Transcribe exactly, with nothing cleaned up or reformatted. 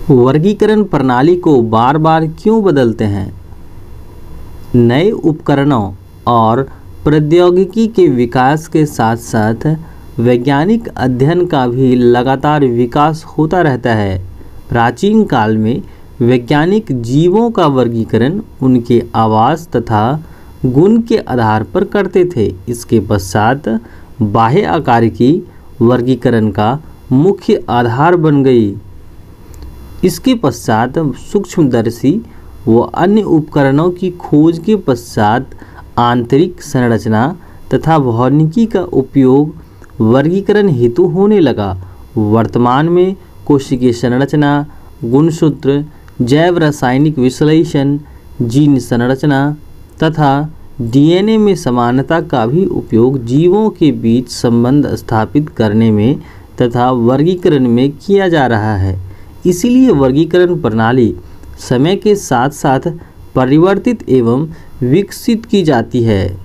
वर्गीकरण प्रणाली को बार बार क्यों बदलते हैं? नए उपकरणों और प्रौद्योगिकी के विकास के साथ साथ वैज्ञानिक अध्ययन का भी लगातार विकास होता रहता है। प्राचीन काल में वैज्ञानिक जीवों का वर्गीकरण उनके आवास तथा गुण के आधार पर करते थे। इसके पश्चात बाह्य आकार की वर्गीकरण का मुख्य आधार बन गई। इसके पश्चात सूक्ष्मदर्शी व अन्य उपकरणों की खोज के पश्चात आंतरिक संरचना तथा भौतिकी का उपयोग वर्गीकरण हेतु होने लगा। वर्तमान में कोशिकीय संरचना, गुणसूत्र, जैव रासायनिक विश्लेषण, जीन संरचना तथा डीएनए में समानता का भी उपयोग जीवों के बीच संबंध स्थापित करने में तथा वर्गीकरण में किया जा रहा है। इसीलिए वर्गीकरण प्रणाली समय के साथ साथ परिवर्तित एवं विकसित की जाती है।